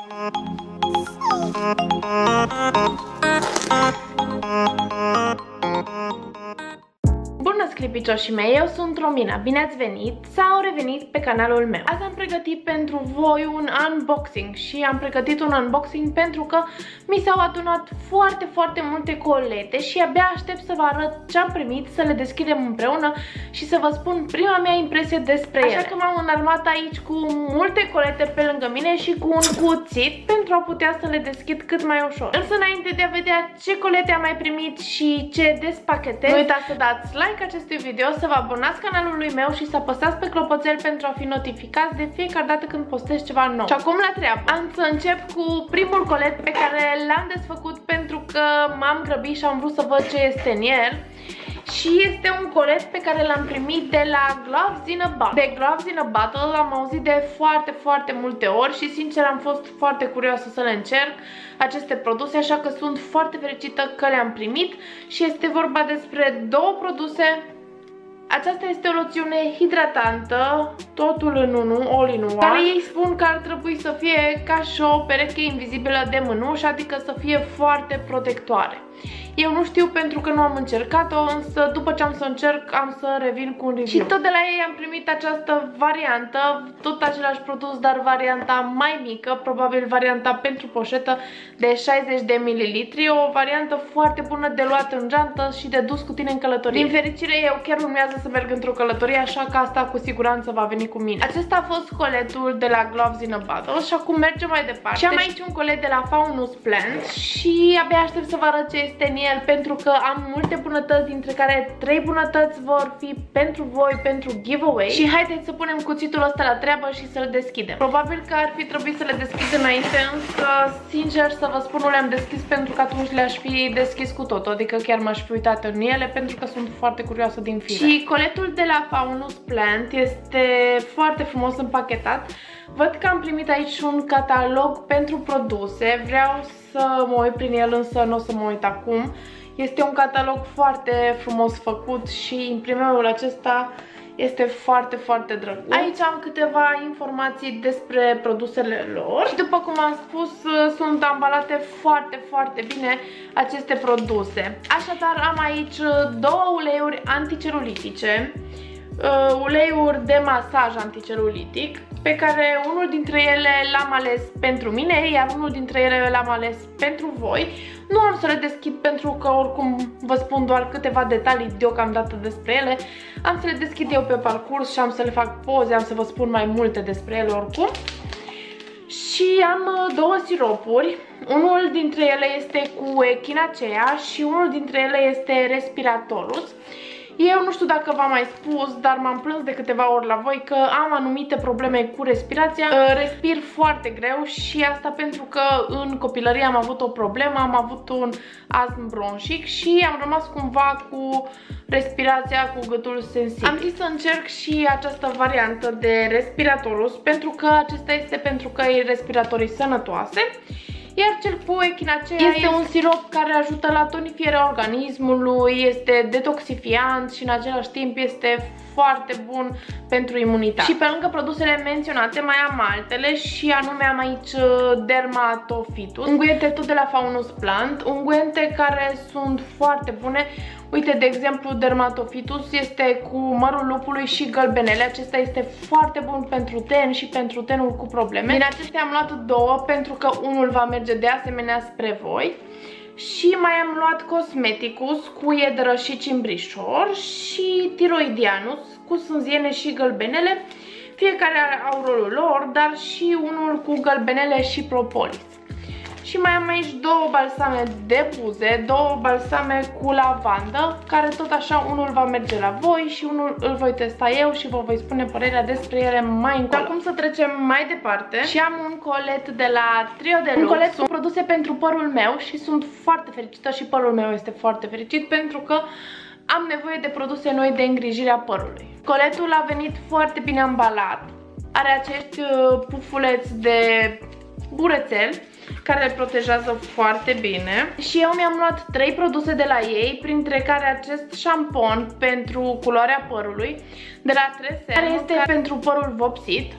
Bună, sclipicioșii mei, eu sunt Romina, bine ați venit sau revenit pe canalul meu. Azi am pregătit pentru voi un unboxing și am pregătit un unboxing pentru că mi s-au adunat foarte multe colete și abia aștept să vă arăt ce am primit, să le deschidem împreună și să vă spun prima mea impresie despre ele. Așa că m-am înarmat aici cu multe colete pe lângă mine și cu un cuțit pentru a putea să le deschid cât mai ușor. Însă înainte de a vedea ce colete am mai primit și ce despachetez, nu uitați să dați like acestui video, să vă abonați canalului meu și să apăsați pe clopoțel pentru a fi notificați de fiecare dată când postez ceva nou. Și acum la treabă. Am să încep cu primul colet pe care l-am desfăcut pentru că m-am grăbit și am vrut să văd ce este în el. Și este un colet pe care l-am primit de la Gloves in a Bottle. De Gloves in a Bottle am auzit de foarte multe ori și sincer am fost foarte curioasă să le încerc aceste produse, așa că sunt foarte fericită că le-am primit și este vorba despre două produse. Aceasta este o loțiune hidratantă, totul în unul, all in one, care ei spun că ar trebui să fie ca și o pereche invizibilă de mânuși, adică să fie foarte protectoare. Eu nu știu pentru că nu am încercat-o, însă după ce am să încerc am să revin cu un review. Și tot de la ei am primit această variantă, tot același produs, dar varianta mai mică, probabil varianta pentru poșetă de 60 de ml, o variantă foarte bună de luat în geantă și de dus cu tine în călătorie. Din fericire eu chiar urmează să merg într-o călătorie, așa că asta cu siguranță va veni cu mine. Acesta a fost coletul de la Gloves in a Bottle și acum mergem mai departe. Și am aici un colet de la Faunus Plant și abia aștept să vă arăt ce este în el, pentru că am multe bunătăți, dintre care 3 bunătăți vor fi pentru voi, pentru giveaway. Și haideți să punem cuțitul ăsta la treabă și să-l deschidem. Probabil că ar fi trebuit să le deschid înainte, însă sincer să vă spun nu le-am deschis pentru că atunci le-aș fi deschis cu totul, adică chiar m-aș fi uitat în ele pentru că sunt foarte curioasă din fire. Și coletul de la Faunus Plant este foarte frumos împachetat. Văd că am primit aici un catalog pentru produse, vreau să mă uit prin el, însă nu o să mă uit acum. Este un catalog foarte frumos făcut și imprimerul acesta este foarte drăguț. Aici am câteva informații despre produsele lor și după cum am spus, sunt ambalate foarte bine aceste produse. Așadar am aici două uleiuri anticelulitice, uleiuri de masaj anticelulitic, pe care unul dintre ele l-am ales pentru mine, iar unul dintre ele l-am ales pentru voi. Nu am să le deschid pentru că oricum vă spun doar câteva detalii deocamdată despre ele. Am să le deschid eu pe parcurs și am să le fac poze, am să vă spun mai multe despre ele oricum. Și am două siropuri, unul dintre ele este cu Echinacea și unul dintre ele este Respiratorus. Eu nu știu dacă v-am mai spus, dar m-am plâns de câteva ori la voi că am anumite probleme cu respirația. Respir foarte greu și asta pentru că în copilărie am avut o problemă, am avut un astm bronșic și am rămas cumva cu respirația cu gâtul sensibil. Am zis să încerc și această variantă de Respiratorus pentru că acesta este pentru căi respiratorii sănătoase. Iar cel cu Echinacea este un sirop care ajută la tonifierea organismului, este detoxifiant și în același timp este foarte bun pentru imunitate. Și pe lângă produsele menționate mai am altele și anume am aici Dermatophytus, unguente tot de la Faunus Plant, unguente care sunt foarte bune. Uite, de exemplu, Dermatophytus este cu mărul lupului și gălbenele. Acesta este foarte bun pentru ten și pentru tenul cu probleme. Din acestea am luat două pentru că unul va merge de asemenea spre voi. Și mai am luat Cosmeticus cu iedră și cimbrișor și Tiroidianus cu sânziene și gălbenele. Fiecare au rolul lor, dar și unul cu gălbenele și propolis. Și mai am aici două balsame de buze, două balsame cu lavandă, care tot așa unul va merge la voi și unul îl voi testa eu și vă voi spune părerea despre ele mai încolo. Acum să trecem mai departe și am un colet de la Trio de Lux, un colet cu produse pentru părul meu și sunt foarte fericită și părul meu este foarte fericit pentru că am nevoie de produse noi de îngrijire a părului. Coletul a venit foarte bine ambalat, are acești pufuleți de burețel care le protejează foarte bine. Și eu mi-am luat 3 produse de la ei, printre care acest șampon pentru culoarea părului de la Tresemme, care este pentru părul vopsit.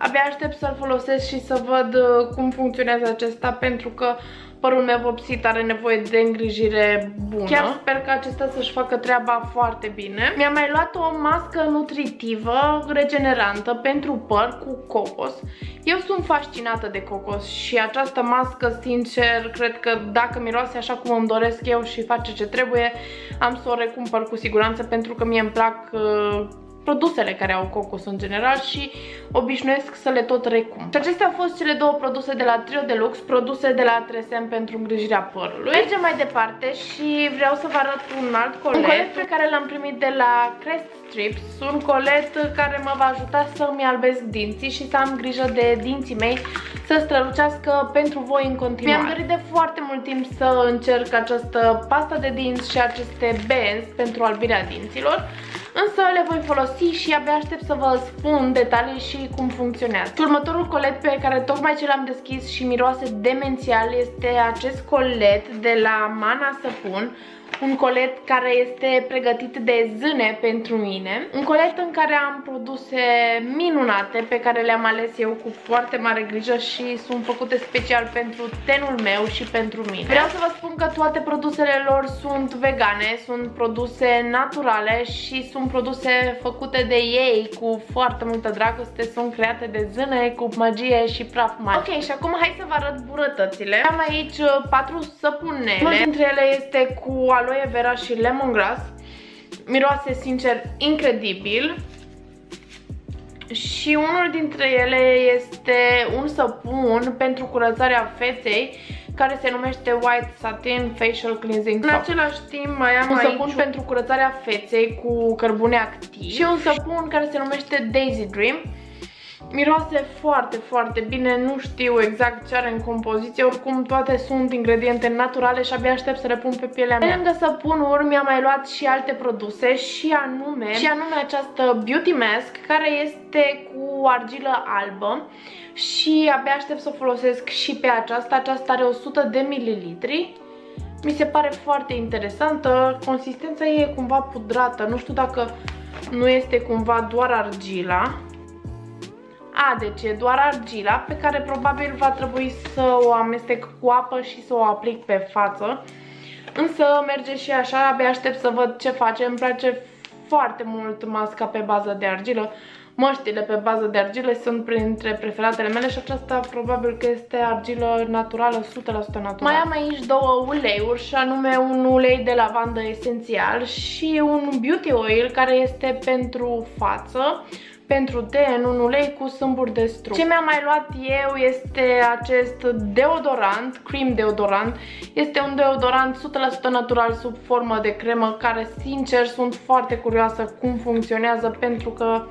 Abia aștept să-l folosesc și să văd cum funcționează acesta, pentru că părul meu vopsit are nevoie de îngrijire bună. Chiar sper că acesta să-și facă treaba foarte bine. Mi-am mai luat o mască nutritivă, regenerantă pentru păr cu cocos. Eu sunt fascinată de cocos și această mască, sincer, cred că dacă miroase așa cum îmi doresc eu și face ce trebuie, am să o recumpăr cu siguranță, pentru că mie îmi plac produsele care au cocos în general și obișnuiesc să le tot recum. Și acestea au fost cele două produse de la Trio Deluxe, produse de la 3SM pentru îngrijirea părului. Mergem mai departe și vreau să vă arăt un alt colet. Un colet pe care l-am primit de la Crest Strips, un colet care mă va ajuta să-mi albesc dinții și să am grijă de dinții mei să strălucească pentru voi în continuare. Mi-am dorit de foarte mult timp să încerc această pasta de dinți și aceste benzi pentru albirea dinților, însă le voi folosi și abia aștept să vă spun detalii și cum funcționează. Următorul colet pe care tocmai ce l-am deschis și miroase demențial este acest colet de la Mana Săpun. Un colet care este pregătit de zâne pentru mine. Un colet în care am produse minunate pe care le-am ales eu cu foarte mare grijă și sunt făcute special pentru tenul meu și pentru mine. Vreau să vă spun că toate produsele lor sunt vegane, sunt produse naturale și sunt produse făcute de ei cu foarte multă dragoste. Sunt create de zâne cu magie și praf magic. Ok, și acum hai să vă arăt burătățile. Am aici 4 săpunele. Unul dintre ele este cu aloe vera și lemongrass. Miroase, sincer, incredibil. Și unul dintre ele este un săpun pentru curățarea feței care se numește White Satin Facial Cleansing Soap. În același timp mai am un săpun pentru curățarea feței cu cărbune activ și un săpun care se numește Daisy Dream. Miroase foarte, foarte bine, nu știu exact ce are în compoziție, oricum toate sunt ingrediente naturale și abia aștept să le pun pe pielea mea. Pe lângă săpunuri mi-am mai luat și alte produse și anume această Beauty Mask care este cu argilă albă și abia aștept să o folosesc și pe aceasta. Aceasta are 100 de mililitri. Mi se pare foarte interesantă, consistența ei e cumva pudrată, nu știu dacă nu este cumva doar argila. Deci e doar argila pe care probabil va trebui să o amestec cu apă și să o aplic pe față. Însă merge și așa, abia aștept să văd ce face. Îmi place foarte mult masca pe bază de argilă. Măștile pe bază de argilă sunt printre preferatele mele și aceasta probabil că este argilă naturală, 100% naturală. Mai am aici două uleiuri și anume un ulei de lavandă esențial și un beauty oil care este pentru față, pentru ten, un ulei cu sâmburi de strup. Ce mi-am mai luat eu este acest deodorant, cream deodorant. Este un deodorant 100% natural sub formă de cremă care, sincer, sunt foarte curioasă cum funcționează pentru că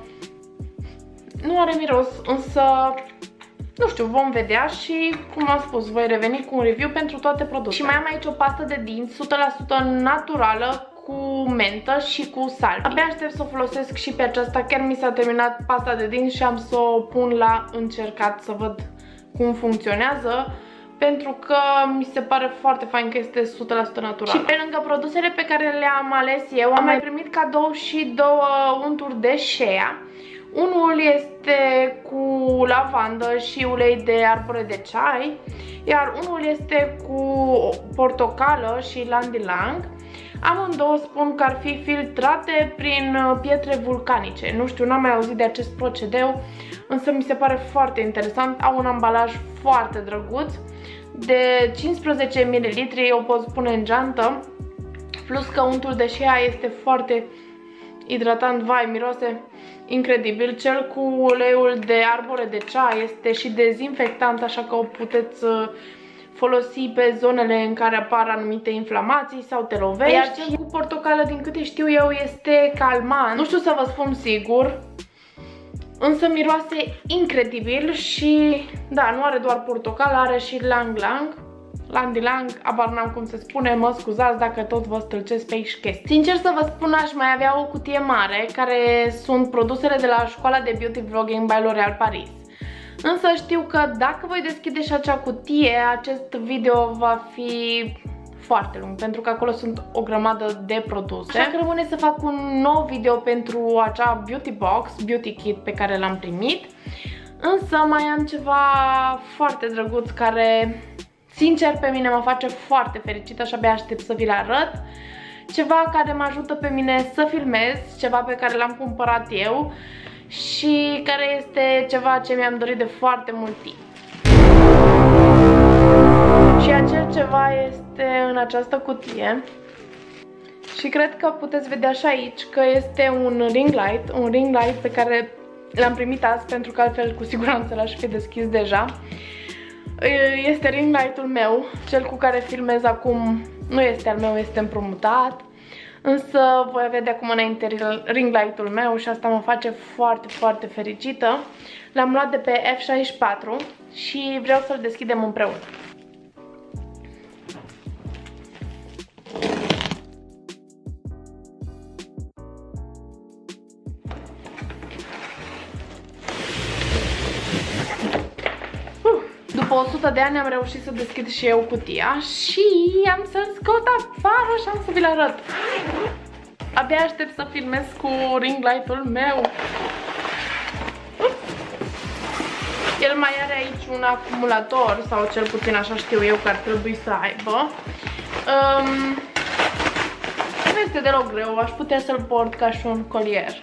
nu are miros, însă nu știu, vom vedea și, cum am spus, voi reveni cu un review pentru toate produsele. Și mai am aici o pastă de dinți 100% naturală cu mentă și cu salvie. Abia aștept să o folosesc și pe aceasta. Chiar mi s-a terminat pasta de dinți și am să o pun la încercat să văd cum funcționează, pentru că mi se pare foarte fain că este 100% naturală. Și pe lângă produsele pe care le-am ales eu, am mai primit cadou și două unturi de shea. Unul este cu lavandă și ulei de arbore de ceai, iar unul este cu portocală și ylang-ylang. Amândouă spun că ar fi filtrate prin pietre vulcanice. Nu știu, n-am mai auzit de acest procedeu, însă mi se pare foarte interesant. Au un ambalaj foarte drăguț de 15 ml, o pot pune în geantă, plus că untul de shea este foarte hidratant, vai, miroase incredibil. Cel cu uleiul de arbore de ceai este și dezinfectant, așa că o puteți folosi pe zonele în care apar anumite inflamații sau te lovești. Iar cel cu portocală, din câte știu eu, este calmant. Nu știu să vă spun sigur, însă miroase incredibil și, da, nu are doar portocală, are și ylang-ylang. Ylang-ylang, abar n-am cum se spune, mă scuzați dacă tot vă stâlcesc pe aici chestii. Sincer să vă spun, aș mai avea o cutie mare, care sunt produsele de la școala de beauty vlogging by L'Oréal Paris. Însă știu că dacă voi deschide și acea cutie, acest video va fi foarte lung, pentru că acolo sunt o grămadă de produse. Așa că rămâne să fac un nou video pentru acea beauty box, beauty kit pe care l-am primit. Însă mai am ceva foarte drăguț care, sincer, pe mine mă face foarte fericită și abia aștept să vi-l arăt. Ceva care mă ajută pe mine să filmez, ceva pe care l-am cumpărat eu și care este ceva ce mi-am dorit de foarte mult timp. Și acel ceva este în această cutie. Și cred că puteți vedea și aici că este un ring light pe care l-am primit azi, pentru că altfel cu siguranță l-aș fi deschis deja. Este ring light-ul meu, cel cu care filmez acum nu este al meu, este împrumutat. Însă voi avea de acum înainte ring light-ul meu și asta mă face foarte, foarte fericită. L-am luat de pe F64 și vreau să-l deschidem împreună. După 100 de ani am reușit să deschid și eu cutia și am să-l scot afară și am să vi-l arăt. Abia aștept să filmez cu ring light-ul meu. El mai are aici un acumulator, sau cel puțin așa știu eu că ar trebui să aibă. Nu este deloc greu, aș putea să-l port ca și un colier.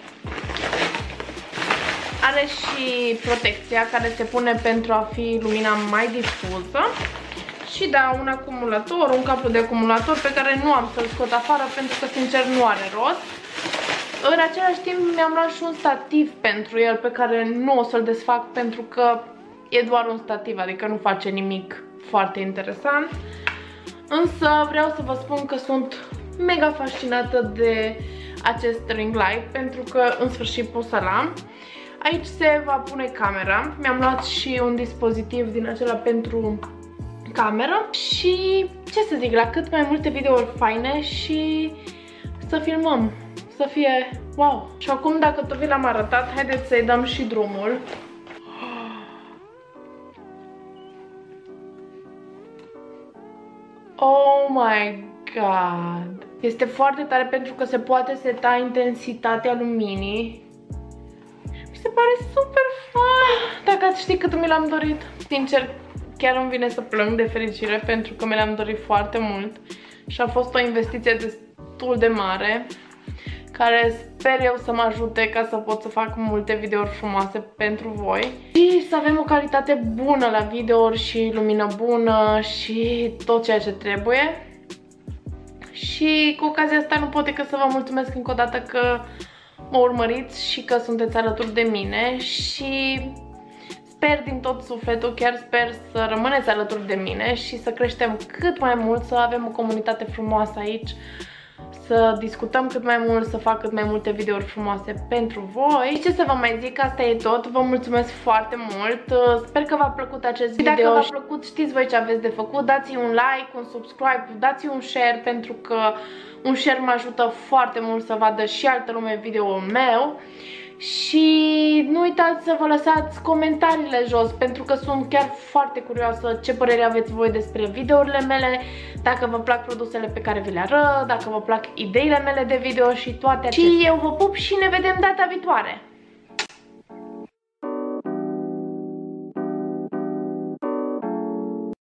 Are și protecția care se pune pentru a fi lumina mai difuză. Și da, un acumulator, un cablu de acumulator pe care nu am să-l scot afară pentru că sincer nu are rost. În același timp mi-am luat și un stativ pentru el pe care nu o să-l desfac pentru că e doar un stativ, adică nu face nimic foarte interesant. Însă vreau să vă spun că sunt mega fascinată de acest ring light pentru că în sfârșit pot să-l am. Aici se va pune camera. Mi-am luat și un dispozitiv din acela pentru cameră. Și ce să zic, la cât mai multe videouri faine și să filmăm. Să fie wow. Și acum, dacă tot vi l-am arătat, haideți să-i dăm și drumul. Oh my god. Este foarte tare pentru că se poate seta intensitatea luminii. Mi se pare super fun. Dacă ați ști cât mi l-am dorit. Sincer, chiar îmi vine să plâng de fericire pentru că mi l-am dorit foarte mult. Și a fost o investiție destul de mare, care sper eu să mă ajute ca să pot să fac multe videouri frumoase pentru voi. Și să avem o calitate bună la videouri și lumină bună și tot ceea ce trebuie. Și cu ocazia asta nu pot decât să vă mulțumesc încă o dată că mă urmăriți și că sunteți alături de mine și sper din tot sufletul, chiar sper să rămâneți alături de mine și să creștem cât mai mult, să avem o comunitate frumoasă aici, să discutăm cât mai mult, să fac cât mai multe videouri frumoase pentru voi. Și ce să vă mai zic, asta e tot. Vă mulțumesc foarte mult. Sper că v-a plăcut acest video. Dacă v-a plăcut, știți voi ce aveți de făcut. Dați-i un like, un subscribe, dați-i un share pentru că un share mă ajută foarte mult să vadă și altă lume video-ul meu. Și nu uitați să vă lăsați comentariile jos pentru că sunt chiar foarte curioasă ce părere aveți voi despre videourile mele, dacă vă plac produsele pe care vi le arăt, dacă vă plac ideile mele de video și toate acestea. Și eu vă pup și ne vedem data viitoare!